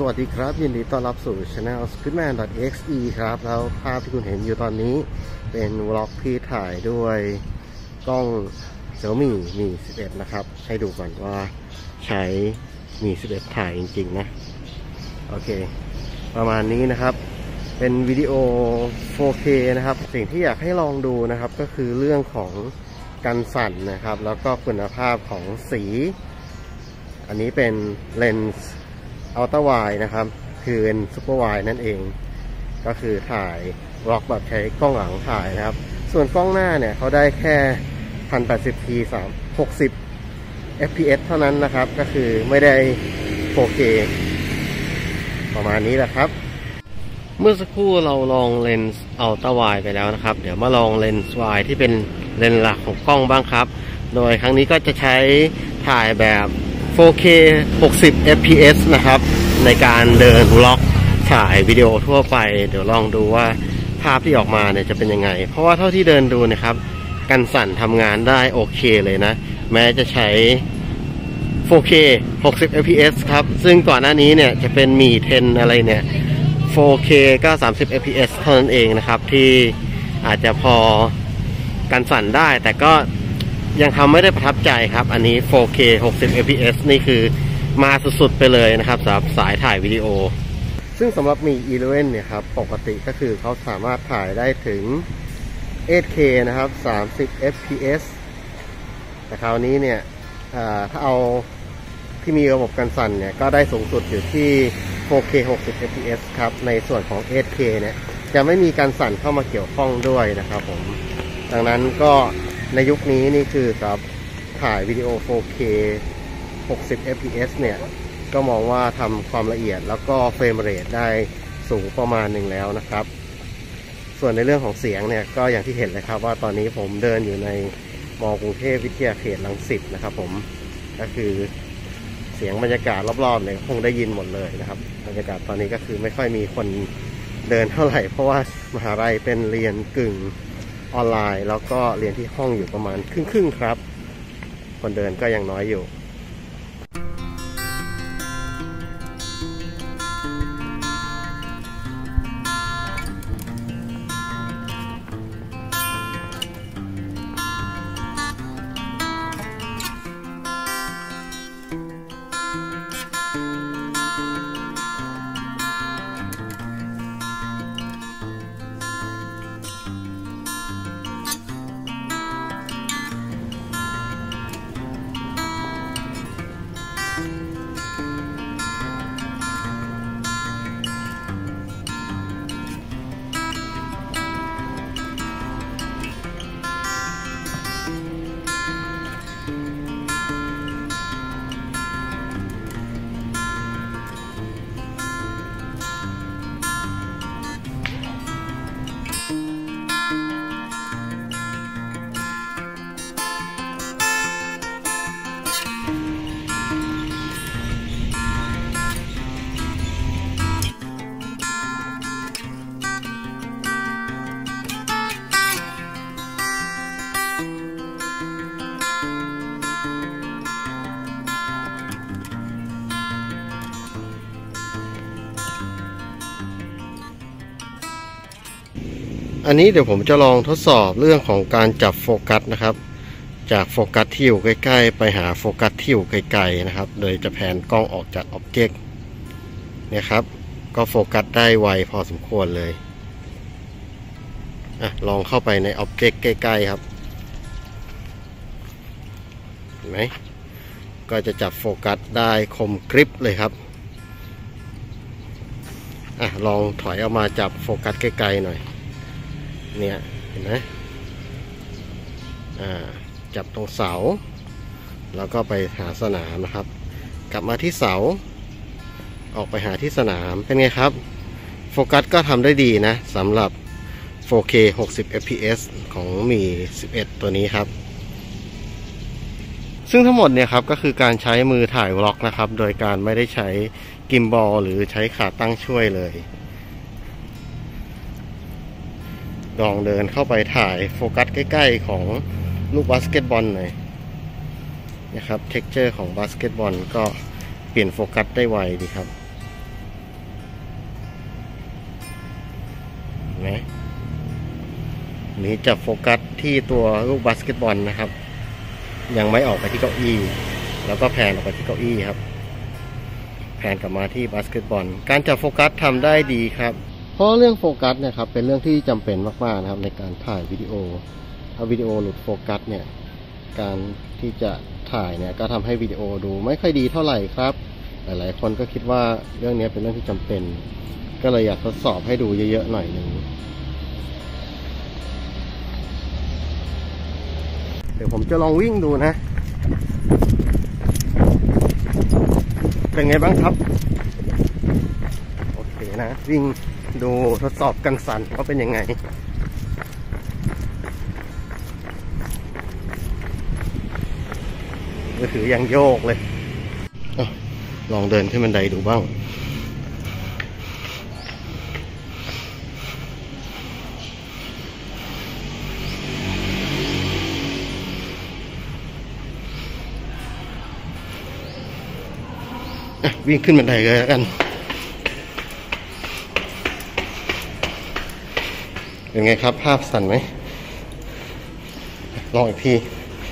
วัสดีครับยินดีต้อนรับสู่ Channel Squidman.exe ครับแล้วภาพที่คุณเห็นอยู่ตอนนี้เป็นวล็อกที่ถ่ายด้วยกล้อง Xiaomi Mi 11 นะครับให้ดูก่อนว่าใช้ Mi 11 ถ่ายจริงๆนะโอเคประมาณนี้นะครับเป็นวิดีโอ 4K นะครับสิ่งที่อยากให้ลองดูนะครับก็คือเรื่องของกันสั่นนะครับแล้วก็คุณภาพของสีอันนี้เป็นเลนส์อัลตร้าไวด์นะครับคือเป็นซูเปอร์ไวด์นั่นเองก็คือถ่ายบล็อกแบบใช้กล้องหลังถ่ายนะครับส่วนกล้องหน้าเนี่ยเขาได้แค่ 1080p 60 fps เท่านั้นนะครับก็คือไม่ได้ 4K ประมาณนี้แหละครับเมื่อสักครู่เราลองเลนส์อัลตร้าไวด์ไปแล้วนะครับเดี๋ยวมาลองเลนส์ไวด์ที่เป็นเลนส์หลักของกล้องบ้างครับโดยครั้งนี้ก็จะใช้ถ่ายแบบ 4K 60 fps นะครับในการเดินวล็อกถ่ายวิดีโอทั่วไปเดี๋ยวลองดูว่าภาพที่ออกมาเนี่ยจะเป็นยังไงเพราะว่าเท่าที่เดินดูนะครับกันสั่นทำงานได้โอเคเลยนะแม้จะใช้ 4K 60 fps ครับซึ่งก่อนหน้านี้เนี่ยจะเป็นมี10อะไรเนี่ย 4K ก็30 fps เท่านั้นเองนะครับที่อาจจะพอกันสั่นได้แต่ก็ยังทำไม่ได้ประทับใจครับอันนี้ 4K 60 fps นี่คือมาสุดๆไปเลยนะครับสำหรับสายถ่ายวิดีโอซึ่งสำหรับมี 11 เนี่ยครับปกติก็คือเขาสามารถถ่ายได้ถึง 8K นะครับ30 fps แต่คราวนี้เนี่ยถ้าเอาที่มีระบบกันสั่นเนี่ยก็ได้สูงสุดอยู่ที่ 4K 60 fps ครับในส่วนของ 8K เนี่ยจะไม่มีการสั่นเข้ามาเกี่ยวข้องด้วยนะครับผมดังนั้นก็ในยุคนี้นี่คือครับถ่ายวิดีโอ 4K 60 fps เนี่ยก็มองว่าทำความละเอียดแล้วก็เฟรมเรทได้สูงประมาณหนึ่งแล้วนะครับส่วนในเรื่องของเสียงเนี่ยก็อย่างที่เห็นเลยครับว่าตอนนี้ผมเดินอยู่ในมอกรุงเทพวิทยาเขตรังสิตนะครับผมก็คือเสียงบรรยากาศรอบๆเนี่ยคงได้ยินหมดเลยนะครับบรรยากาศตอนนี้ก็คือไม่ค่อยมีคนเดินเท่าไหร่เพราะว่ามหาลัยเป็นเรียนกึ่งออนไลน์แล้วก็เรียนที่ห้องอยู่ประมาณครึ่งๆครับคนเดินก็ยังน้อยอยู่อันนี้เดี๋ยวผมจะลองทดสอบเรื่องของการจับโฟกัสนะครับจากโฟกัสที่อยู่ใกล้ๆไปหาโฟกัสที่อยู่ไกลๆนะครับโดยจะแผนกล้องออกจากอ็อบเจกต์เนี่ยครับก็โฟกัสได้ไวพอสมควรเลยลองเข้าไปในอ็อบเจกต์ใกล้ๆครับเห็นไหมก็จะจับโฟกัสได้คมกริบเลยครับลองถอยออกมาจับโฟกัสใกล้ๆหน่อยเนี่ยเห็นไหมจับตรงเสาแล้วก็ไปหาสนามนะครับกลับมาที่เสาออกไปหาที่สนามเป็นไงครับโฟกัสก็ทำได้ดีนะสำหรับ 4K 60 fps ของมี 11 ตัวนี้ครับซึ่งทั้งหมดเนี่ยครับก็คือการใช้มือถ่ายวล็อกนะครับโดยการไม่ได้ใช้กิมบอลหรือใช้ขาตั้งช่วยเลยลองเดินเข้าไปถ่ายโฟกัสใกล้ๆของลูกบาสเกตบอลหน่อยนะครับเท็กเจอร์ของบาสเกตบอลก็เปลี่ยนโฟกัสได้ไวดีครับนี้จะโฟกัสที่ตัวลูกบาสเกตบอลนะครับยังไม่ออกไปที่เก้าอี้แล้วก็แพนออกไปที่เก้าอี้ครับแพนกลับมาที่บาสเกตบอลการจับโฟกัสทำได้ดีครับเพราะเรื่องโฟกัสเนี่ยครับเป็นเรื่องที่จำเป็นมากๆนะครับในการถ่ายวิดีโอถ้าวิดีโอหลุดโฟกัสเนี่ยการที่จะถ่ายเนี่ยก็ทำให้วิดีโอดูไม่ค่อยดีเท่าไหร่ครับหลายๆคนก็คิดว่าเรื่องนี้เป็นเรื่องที่จำเป็นก็เลยอยากทดสอบให้ดูเยอะๆหน่อยหนึ่งเดี๋ยวผมจะลองวิ่งดูนะเป็นไงบ้างครับโอเคนะวิ่งดูทดสอบกันสั่นว่าเป็นยังไงมือถือยังโยกเลยลองเดินขึ้นบันไดดูบ้างวิ่งขึ้นบันไดเลยแล้วกันเป็นไงครับภาพสั่นไหมลองอีกที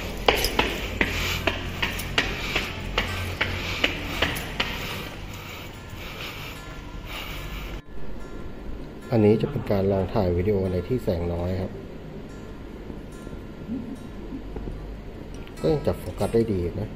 อันนี้จะเป็นการลองถ่ายวิดีโอในที่แสงน้อยครับก็ยังจับโฟกัสได้ดีนะ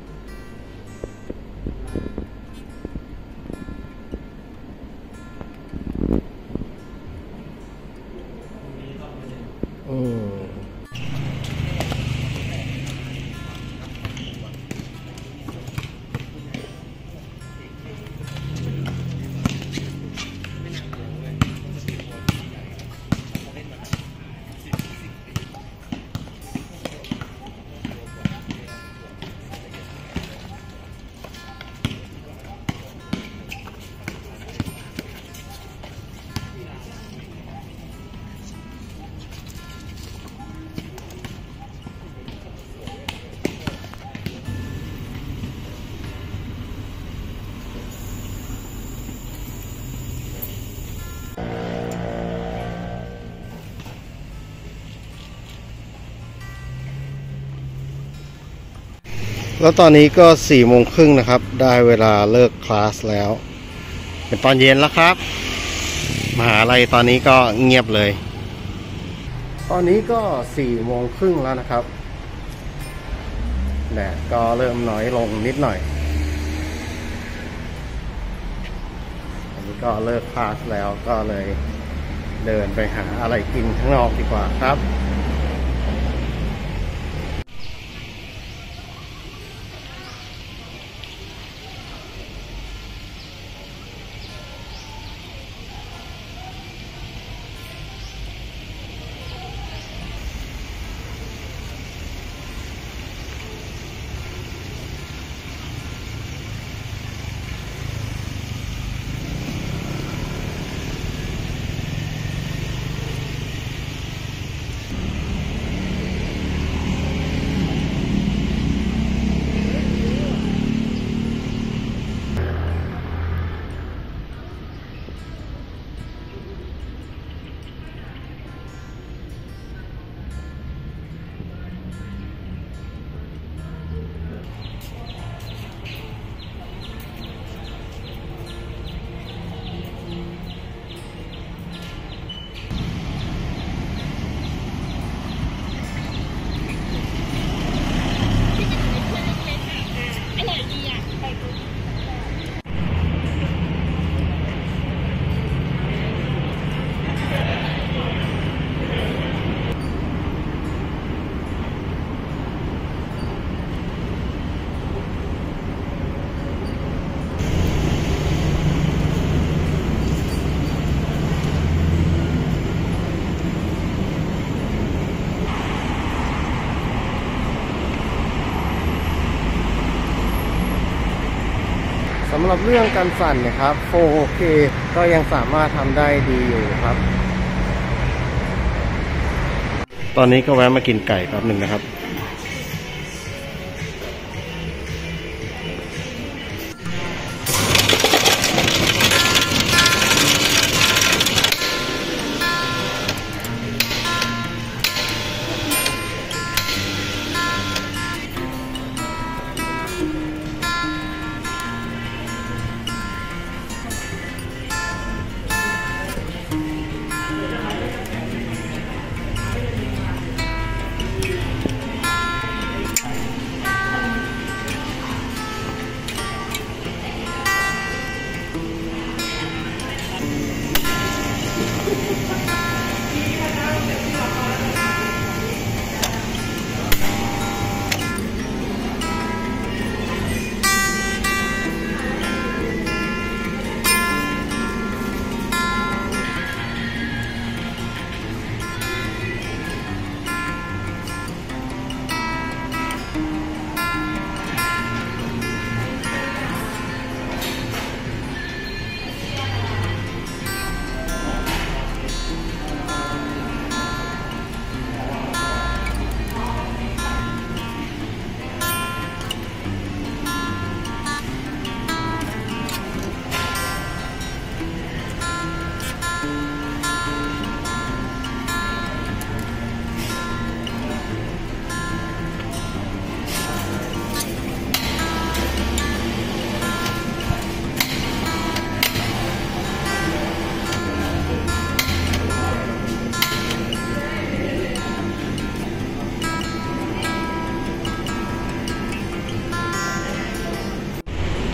แล้วตอนนี้ก็4:30นะครับได้เวลาเลิกคลาสแล้วเป็นตอนเย็นแล้วครับมหาลัยตอนนี้ก็เงียบเลยตอนนี้ก็4:30แล้วนะครับแดดก็เริ่มน้อยลงนิดหน่อยอันนี้ก็เลิกคลาสแล้วก็เลยเดินไปหาอะไรกินข้างนอกดีกว่าครับสำหรับเรื่องการสั่นนะครับ 4K ก็ยังสามารถทำได้ดีอยู่ครับตอนนี้ก็แวะมากินไก่แป๊บหนึ่งนะครับ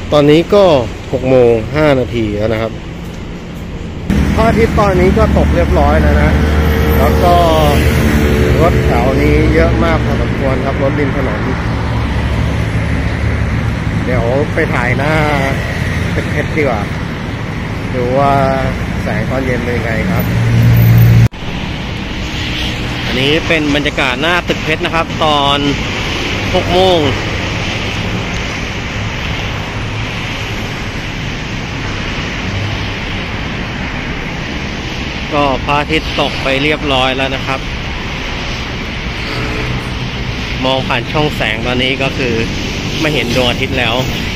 ตอนนี้ก็6:05 แล้วนะครับพระอาทิตย์ตอนนี้ก็ตกเรียบร้อยแล้วนะแล้วก็รถแถวนี้เยอะมากพอสมควรครับรถริมถนนเดี๋ยวไปถ่ายหน้าตึกเพชรดีกว่าดูว่าแสงตอนเย็นเป็นยังไงครับอันนี้เป็นบรรยากาศหน้าตึกเพชรนะครับตอน6 โมงก็พระอาทิตย์ตกไปเรียบร้อยแล้วนะครับมองผ่านช่องแสงตอนนี้ก็คือไม่เห็นดวงอาทิตย์แล้ว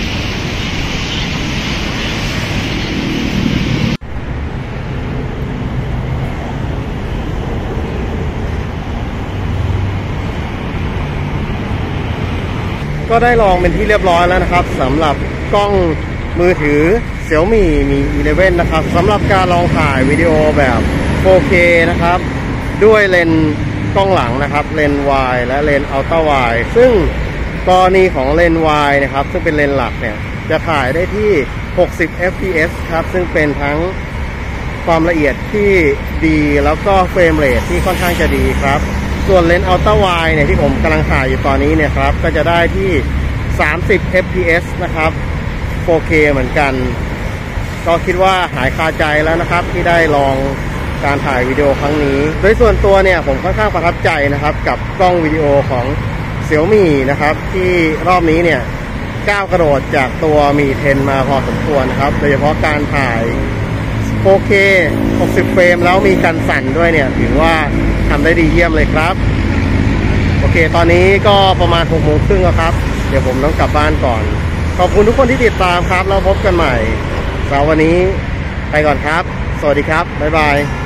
ก็ได้ลองเป็นที่เรียบร้อยแล้วนะครับสำหรับกล้องมือถือ Xiaomi Mi 11 นะครับสำหรับการลองถ่ายวิดีโอแบบ 4K นะครับด้วยเลนส์กล้องหลังนะครับเลนส์ wide และเลนส์ ultra wide ซึ่งกรณีของเลนส์ wide นะครับซึ่งเป็นเลนส์หลักเนี่ยจะถ่ายได้ที่60 fps ครับซึ่งเป็นทั้งความละเอียดที่ดีแล้วก็เฟรมเรทที่ค่อนข้างจะดีครับส่วนเลนส์ ultra wide เนี่ยที่ผมกำลังถ่ายอยู่ตอนนี้เนี่ยครับก็จะได้ที่30 fps นะครับ 4K เหมือนกันก็คิดว่าหายคาใจแล้วนะครับที่ได้ลองการถ่ายวิดีโอครั้งนี้โดยส่วนตัวเนี่ยผมค่อนข้างประทับใจนะครับกับกล้องวิดีโอของ Xiaomi นะครับที่รอบนี้เนี่ยก้าวกระโดดจากตัว Mi 10 มาพอสมควรนะครับโดยเฉพาะการถ่าย 4K 60 เฟรมแล้วมีการสั่นด้วยเนี่ยถือว่าทำได้ดีเยี่ยมเลยครับโอเคตอนนี้ก็ประมาณ 6:30 แล้วครับเดี๋ยวผมต้องกลับบ้านก่อนขอบคุณทุกคนที่ติดตามครับแล้วพบกันใหม่สำหรับวันนี้ไปก่อนครับสวัสดีครับบ๊ายบาย